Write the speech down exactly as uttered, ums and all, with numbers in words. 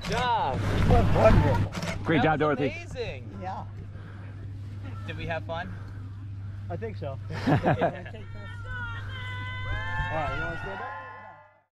job. Wonderful. Great That job, was Dorothy. Amazing. Yeah, Did we have fun? I think so. All Yeah. right, you want to stand up?